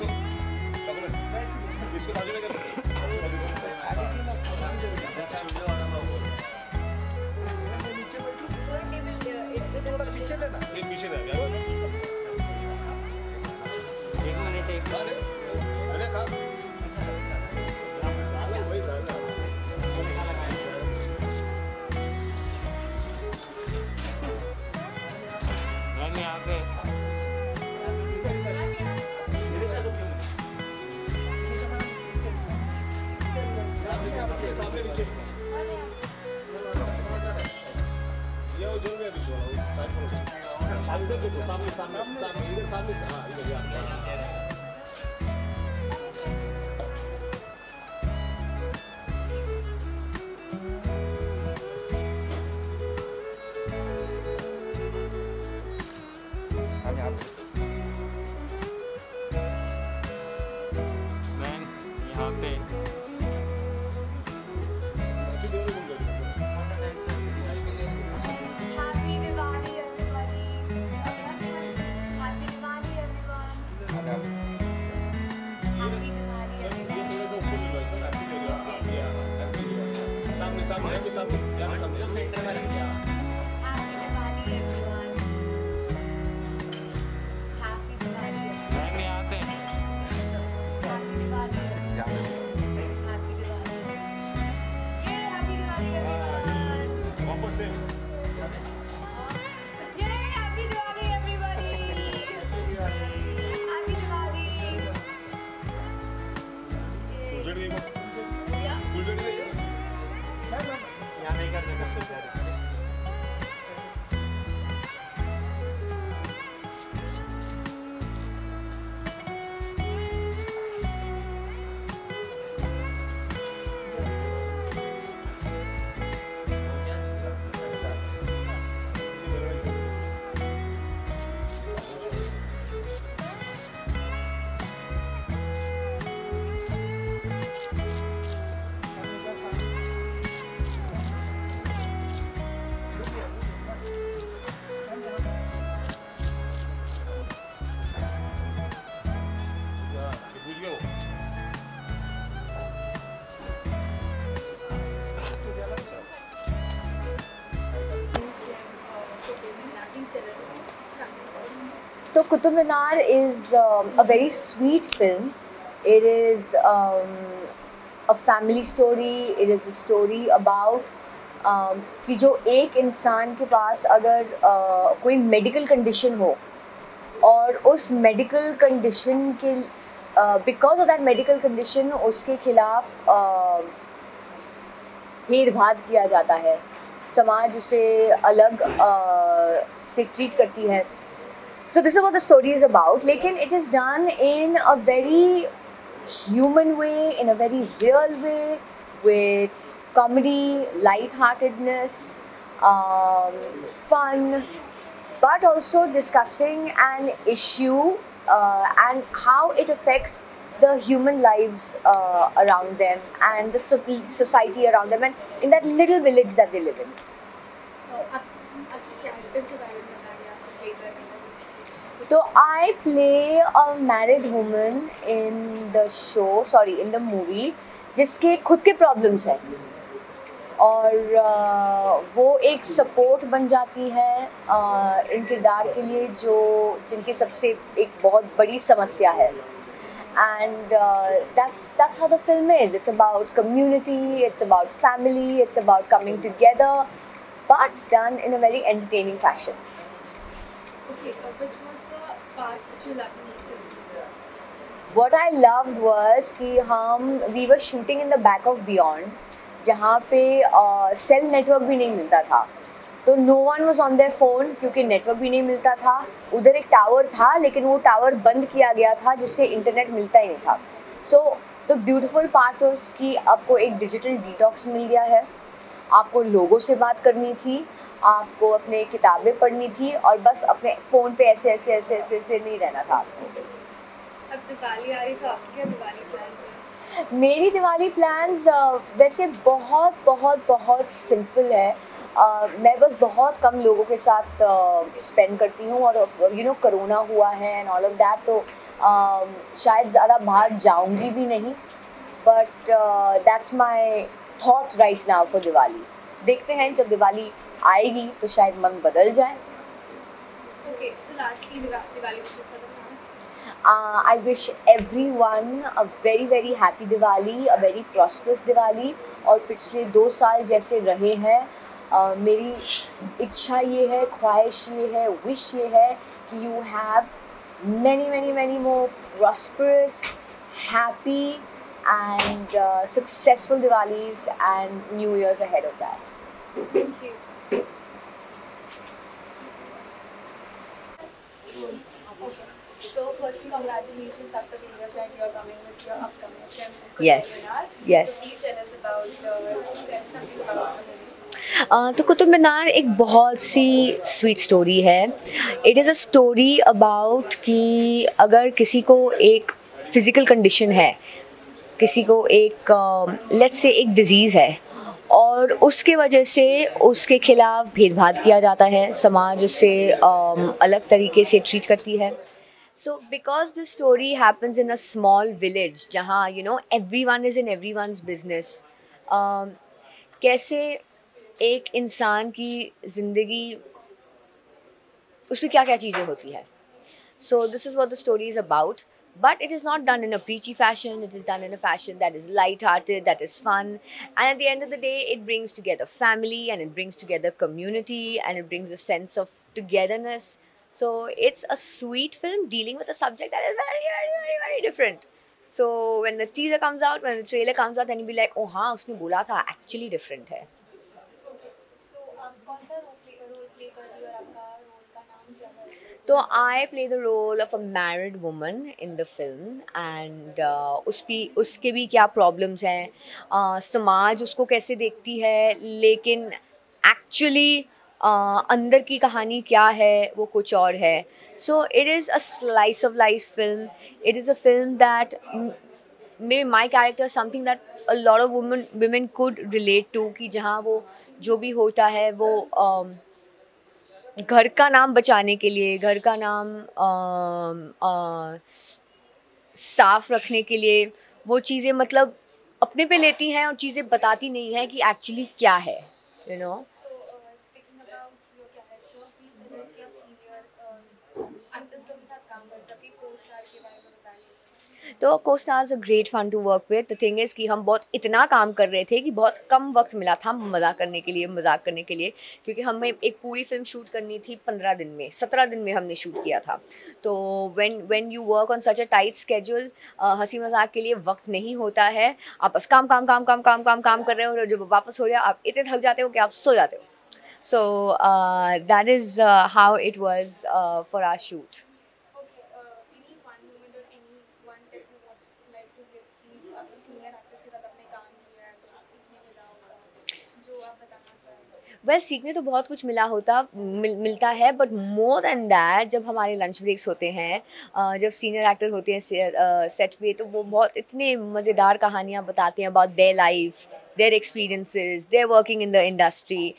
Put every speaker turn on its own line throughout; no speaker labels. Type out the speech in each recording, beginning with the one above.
इसको चॉकलेट इसको ताजे में कर पीछे लेना ये पीछे ले गया
1 मिनट
अरे खा वही था
मैम यहाँ पे
सामने नीचे ये वो जल में अभी जो साइड पर इधर देखो सामने सामने सामने इधर सामने हाँ इधर यार
मैम यहाँ पे
Happy Diwali, everybody. Happy Diwali, everyone. Happy Diwali,
ये
everyone.
थोड़ा सा ऊपर ले लो ऐसा हैप्पी ले लो सामने सामने है भी सामने यहाँ सामने
Happy Diwali, everyone. Happy Diwali, everyone.
Ma'am यहाँ पे
Happy Diwali. Happy Diwali. Yay, Happy Diwali, everyone.
वापस से
Yay, Happy Diwali, everybody. Happy Diwali.
फुलझड़ी देखो
Yeah.
फुलझड़ी देखो
यहाँ नहीं कर सकते
बुझ गया वो
So Qutub Minar is a very sweet film. It is a family story. It is a story about कि जो एक इंसान के पास अगर कोई मेडिकल कंडीशन हो और उस मेडिकल कंडीशन के because of that medical condition उसके खिलाफ भेदभाव किया जाता है, समाज उसे अलग से ट्रीट करती है. So this is what the story is about. लेकिन it is done in a very human way, in a very real way, with comedy, light-heartedness, fun, but also discussing an issue and how it affects the human lives around them and the society around them and in that little village that they live in. So I play a married woman in the movie जिसके खुद के problems हैं और वो एक support बन जाती है इन किरदार के लिए जो जिनकी सबसे एक बहुत बड़ी समस्या है. And that's how the film is. It's about community, it's about family, it's about coming together, but done in a very entertaining fashion.
Okay, which was the part which you loved most in the movie?
What I loved was कि we were shooting in the back of Beyond, जहाँ पे cell network भी नहीं मिलता था. तो no one was on their phone क्योंकि network भी नहीं मिलता था. उधर एक टावर था लेकिन वो टावर बंद किया गया था जिससे इंटरनेट मिलता ही नहीं था. So the beautiful part was कि आपको एक डिजिटल डिटॉक्स मिल गया है. आपको लोगों से बात करनी थी, आपको अपने किताबें पढ़नी थी और बस अपने फ़ोन पे ऐसे ऐसे ऐसे ऐसे ऐसे नहीं रहना था आपको.
अब दिवाली आ रही तो आपके क्या दिवाली प्लान है?
मेरी दिवाली प्लान्स वैसे बहुत बहुत बहुत सिंपल है. मैं बस बहुत कम लोगों के साथ स्पेंड करती हूँ और कोरोना हुआ है एंड ऑल ऑफ दैट, तो शायद ज़्यादा बाहर जाऊंगी भी नहीं, but that's my thought right now for Diwali. देखते हैं जब दिवाली आएगी तो शायद मन बदल जाए.
Okay, so lastly, Diwali wishes for the fans.
I wish everyone a very very happy Diwali, a very prosperous Diwali. और पिछले 2 साल जैसे रहे हैं, मेरी इच्छा ये है, ख्वाहिश ये है, विश ये है कि you have many many many more prosperous, happy and successful Diwalis and New Years ahead of that.
Thank you. Okay. So firstly, congratulations after being a friend, you're coming with your upcoming film.
Yes, yes.
So please tell us about something about the movie.
तो कुतुब मीनार एक बहुत सी sweet story है. It is a story about कि अगर किसी को एक फिज़िकल कंडीशन है, किसी को एक लेट्स से एक डिज़ीज़ है, और उसके वजह से उसके खिलाफ भेदभाव किया जाता है, समाज उससे अलग तरीके से ट्रीट करती है. So because this story happens in a small village जहाँ everyone is in everyone's business, कैसे एक इंसान की ज़िंदगी, उस पर क्या क्या चीज़ें होती है. So this is what the story is about. But it is not done in a preachy fashion. It is done in a fashion that is light-hearted, that is fun. And at the end of the day, it brings together family, and it brings together community, and it brings a sense of togetherness. So it's a sweet film dealing with a subject that is very, very, very, very different. So when the teaser comes out, when the trailer comes out, then you'll be like, oh हाँ, उसने बोला था, actually different है.
Okay. So आप कौन सा role play कर रही हो और आपका रोल का नाम क्या है?
So I play the role of a married woman in the film, and उसके भी क्या problems हैं, समाज उसको कैसे देखती है, लेकिन actually अंदर की कहानी क्या है वो कुछ और है. So it is a slice of life film. It is a film that maybe my character is something that a lot of women could relate to, कि जहाँ वो जो भी होता है वो घर का नाम बचाने के लिए, घर का नाम साफ रखने के लिए वो चीज़ें मतलब अपने पे लेती हैं और चीज़ें बताती नहीं हैं कि एक्चुअली क्या है, you know.
So speaking about your character, please tell us कि आप senior artist के साथ काम करते हो, आपके co-star के बारे में बताइए.
तो co-stars are great fun to work with. The thing is कि हम बहुत इतना काम कर रहे थे कि बहुत कम वक्त मिला था मजाक करने के लिए, क्योंकि हमें एक पूरी फिल्म शूट करनी थी 15 दिन में, 17 दिन में हमने शूट किया था. तो when you work on such a tight schedule, हंसी मजाक के लिए वक्त नहीं होता है. आप बस काम कर रहे हो, और जब वापस हो जाए आप इतने थक जाते हो कि आप सो जाते हो. So that is how it was for our shoot.
Okay, any one moment or any one tip you would like to give कि आपने senior artist के साथ आपने काम किया है तो सीखने मिला होगा, जो आप बताना चाहेंगे?
वेल सीखने तो बहुत कुछ मिलता है, बट मोर दैन दैट जब हमारे लंच ब्रेक्स होते हैं, जब सीनियर एक्टर होते हैं सेट पे, तो वो बहुत इतने मज़ेदार कहानियाँ बताते हैं about their life, their experiences, their working in the industry.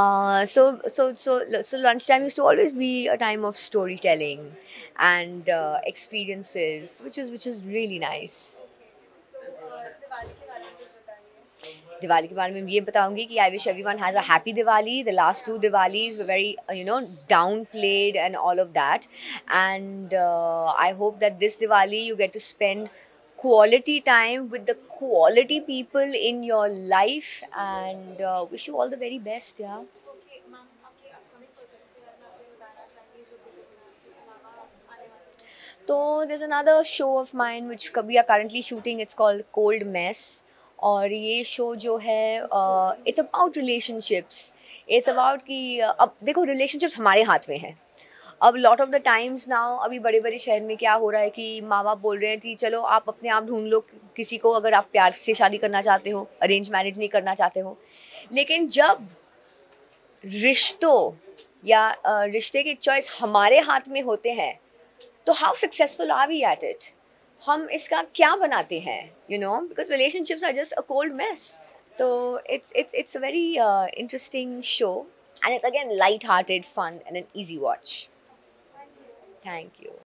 So lunchtime used to always be a time of storytelling and experiences, which is really nice.
So Diwali के बारे में कुछ बताइए.
दिवाली के बारे में ये बताऊंगी कि I wish everyone has a happy Diwali. The last 2 Diwalis were very downplayed and all of that, and I hope that this Diwali you get to spend quality time with the quality people in your life, and wish you all the very best. Yeah.
Okay, ma'am आपके upcoming projects के बारे में आप कुछ बताना चाहेंगे जो आपके अलावा आने वाले हैं?
So there's another show of mine which we are currently shooting. It's called Cold Mess. और ये शो जो है it's about relationships. It's about कि अब देखो relationships हमारे हाथ में है. अब lot of the times now अभी बड़े बड़े शहर में क्या हो रहा है कि माँ बाप बोल रहे हैं कि चलो आप अपने आप ढूंढ लो किसी को, अगर आप प्यार से शादी करना चाहते हो, अरेंज मैरिज नहीं करना चाहते हो. लेकिन जब रिश्तों या रिश्ते के चॉइस हमारे हाथ में होते हैं तो how successful are we at it, हम इसका क्या बनाते हैं, because relationships are just a cold mess. तो it's a very interesting show, and it's again light-hearted, fun, and an easy watch. Thank you.